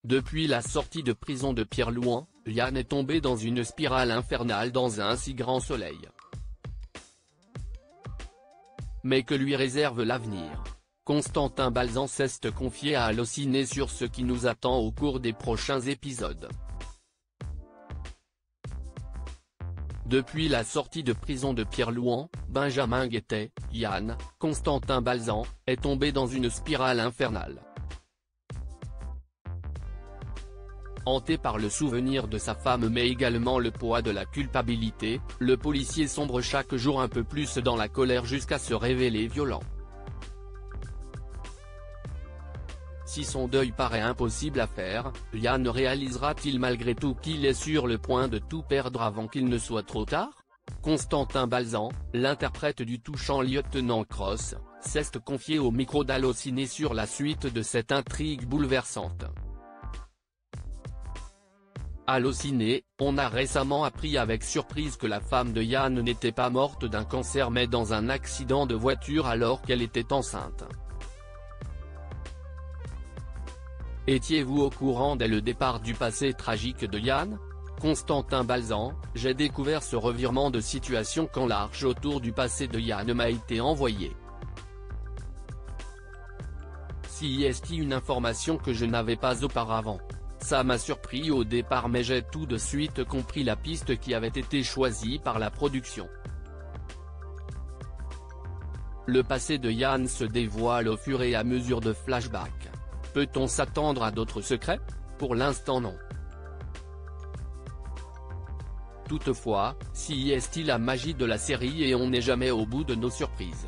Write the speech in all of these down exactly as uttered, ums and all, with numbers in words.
Depuis la sortie de prison de Pierre-Louan, Yann est tombé dans une spirale infernale dans un si grand soleil. Mais que lui réserve l'avenir? Constantin Balzan s'est confié à Allociné sur ce qui nous attend au cours des prochains épisodes. Depuis la sortie de prison de Pierre-Louan, Benjamin Guettet, Yann, Constantin Balzan, est tombé dans une spirale infernale. Hanté par le souvenir de sa femme mais également le poids de la culpabilité, le policier sombre chaque jour un peu plus dans la colère jusqu'à se révéler violent. Si son deuil paraît impossible à faire, Yann réalisera-t-il malgré tout qu'il est sur le point de tout perdre avant qu'il ne soit trop tard? Constantin Balzan, l'interprète du touchant lieutenant Cross, s'est confié au micro d'Allociné sur la suite de cette intrigue bouleversante. Allociné, on a récemment appris avec surprise que la femme de Yann n'était pas morte d'un cancer mais dans un accident de voiture alors qu'elle était enceinte. Étiez-vous au courant dès le départ du passé tragique de Yann? Constantin Balzan, j'ai découvert ce revirement de situation quand l'arche autour du passé de Yann m'a été envoyée. Si est une information que je n'avais pas auparavant. Ça m'a surpris au départ mais j'ai tout de suite compris la piste qui avait été choisie par la production. Le passé de Yann se dévoile au fur et à mesure de flashbacks. Peut-on s'attendre à d'autres secrets? Pour l'instant non. Toutefois, si est la magie de la série et on n'est jamais au bout de nos surprises.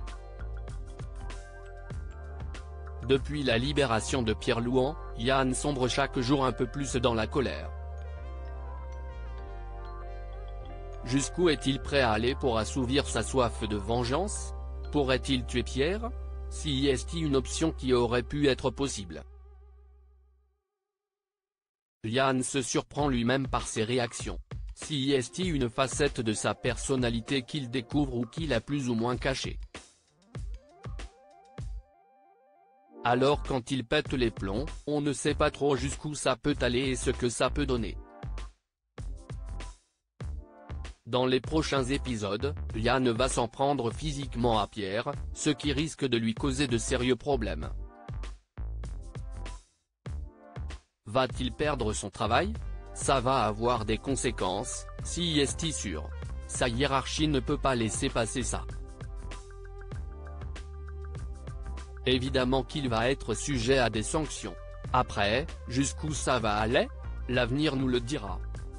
Depuis la libération de Pierre-Louan, Yann sombre chaque jour un peu plus dans la colère. Jusqu'où est-il prêt à aller pour assouvir sa soif de vengeance? Pourrait-il tuer Pierre? Si est une option qui aurait pu être possible. Yann se surprend lui-même par ses réactions. Si est une facette de sa personnalité qu'il découvre ou qu'il a plus ou moins cachée. Alors quand il pète les plombs, on ne sait pas trop jusqu'où ça peut aller et ce que ça peut donner. Dans les prochains épisodes, Yann va s'en prendre physiquement à Pierre, ce qui risque de lui causer de sérieux problèmes. Va-t-il perdre son travail? Ça va avoir des conséquences, si est sûr. Sa hiérarchie ne peut pas laisser passer ça. Évidemment qu'il va être sujet à des sanctions. Après, jusqu'où ça va aller? L'avenir nous le dira.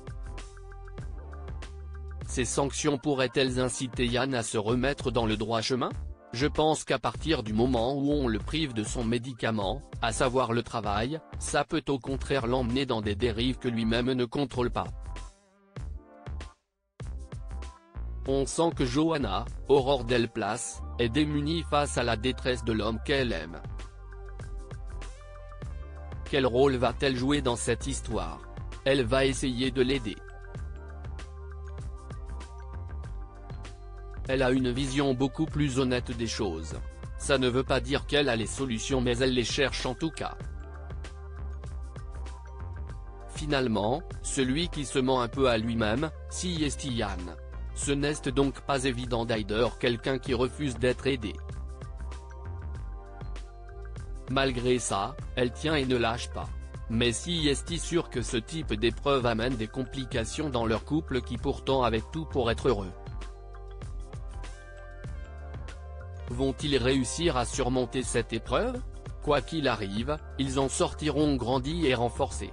Ces sanctions pourraient-elles inciter Yann à se remettre dans le droit chemin? Je pense qu'à partir du moment où on le prive de son médicament, à savoir le travail, ça peut au contraire l'emmener dans des dérives que lui-même ne contrôle pas. On sent que Johanna, Aurore Delplace, est démunie face à la détresse de l'homme qu'elle aime. Quel rôle va-t-elle jouer dans cette histoire? Elle va essayer de l'aider. Elle a une vision beaucoup plus honnête des choses. Ça ne veut pas dire qu'elle a les solutions mais elle les cherche en tout cas. Finalement, celui qui se ment un peu à lui-même, si est Yann. Ce n'est donc pas évident d'aider quelqu'un qui refuse d'être aidé. Malgré ça, elle tient et ne lâche pas. Mais si est sûr que ce type d'épreuve amène des complications dans leur couple qui pourtant avait tout pour être heureux. Vont-ils réussir à surmonter cette épreuve? Quoi qu'il arrive, ils en sortiront grandis et renforcés.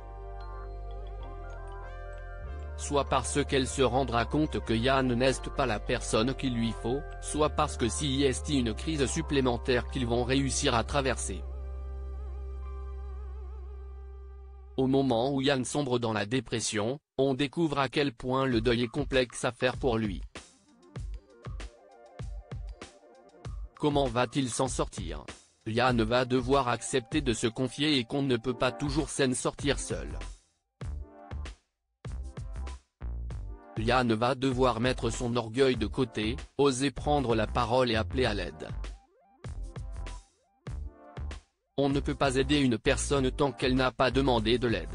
Soit parce qu'elle se rendra compte que Yann n'est pas la personne qu'il lui faut, soit parce que si est une crise supplémentaire qu'ils vont réussir à traverser. Au moment où Yann sombre dans la dépression, on découvre à quel point le deuil est complexe à faire pour lui. Comment va-t-il s'en sortir? Yann va devoir accepter de se confier et qu'on ne peut pas toujours s'en sortir seul. Yann va devoir mettre son orgueil de côté, oser prendre la parole et appeler à l'aide. On ne peut pas aider une personne tant qu'elle n'a pas demandé de l'aide.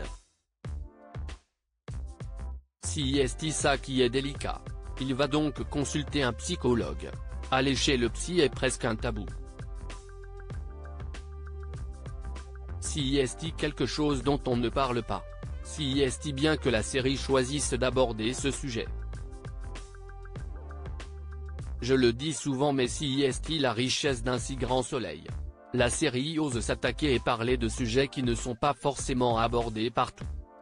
Si c'est ça qui est délicat. Il va donc consulter un psychologue. Aller chez le psy est presque un tabou. Si est quelque chose dont on ne parle pas. Si est bien que la série choisisse d'aborder ce sujet. Je le dis souvent, mais si est la richesse d'un si grand soleil. La série ose s'attaquer et parler de sujets qui ne sont pas forcément abordés partout.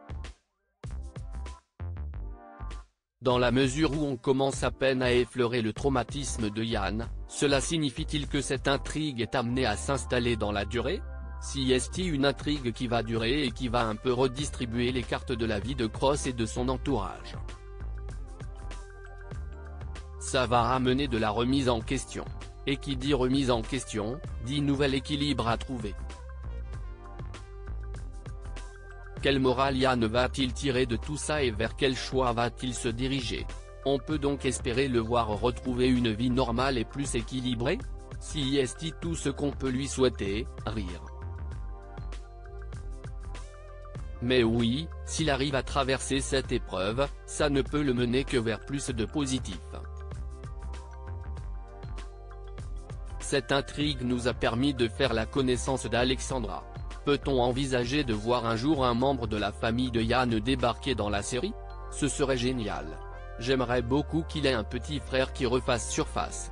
Dans la mesure où on commence à peine à effleurer le traumatisme de Yann, cela signifie-t-il que cette intrigue est amenée à s'installer dans la durée? Si est une intrigue qui va durer et qui va un peu redistribuer les cartes de la vie de Cross et de son entourage. Ça va amener de la remise en question. Et qui dit remise en question, dit nouvel équilibre à trouver. Quelle morale Yann va-t-il tirer de tout ça et vers quel choix va-t-il se diriger? On peut donc espérer le voir retrouver une vie normale et plus équilibrée? Si est tout ce qu'on peut lui souhaiter, rire. Mais oui, s'il arrive à traverser cette épreuve, ça ne peut le mener que vers plus de positif. Cette intrigue nous a permis de faire la connaissance d'Alexandra. Peut-on envisager de voir un jour un membre de la famille de Yann débarquer dans la série? Ce serait génial. J'aimerais beaucoup qu'il ait un petit frère qui refasse surface.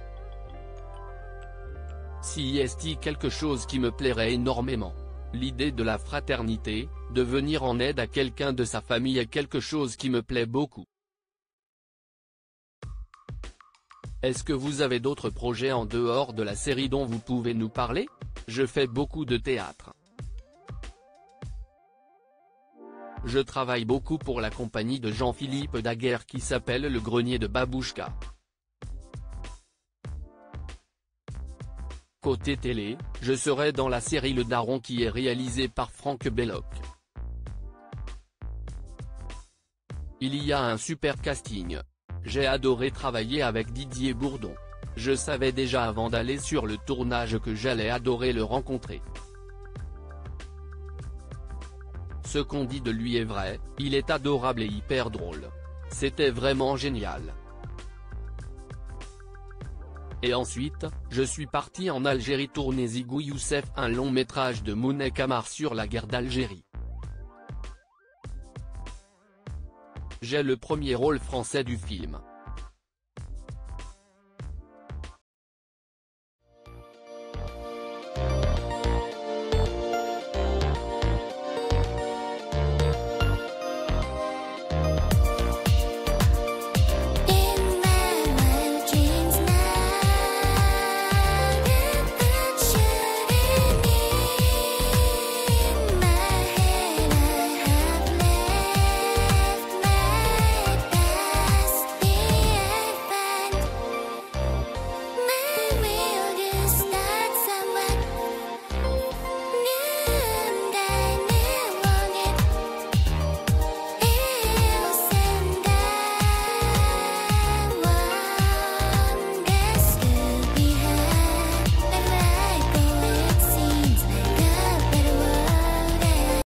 Si est quelque chose qui me plairait énormément. L'idée de la fraternité, de venir en aide à quelqu'un de sa famille est quelque chose qui me plaît beaucoup. Est-ce que vous avez d'autres projets en dehors de la série dont vous pouvez nous parler? Je fais beaucoup de théâtre. Je travaille beaucoup pour la compagnie de Jean-Philippe Daguerre qui s'appelle Le Grenier de Babouchka. Côté télé, je serai dans la série Le Daron qui est réalisée par Franck Belloc. Il y a un super casting. J'ai adoré travailler avec Didier Bourdon. Je savais déjà avant d'aller sur le tournage que j'allais adorer le rencontrer. Ce qu'on dit de lui est vrai, il est adorable et hyper drôle. C'était vraiment génial. Et ensuite, je suis parti en Algérie tourner Zigou Youssef, un long métrage de Mounet Kamar sur la guerre d'Algérie. J'ai le premier rôle français du film.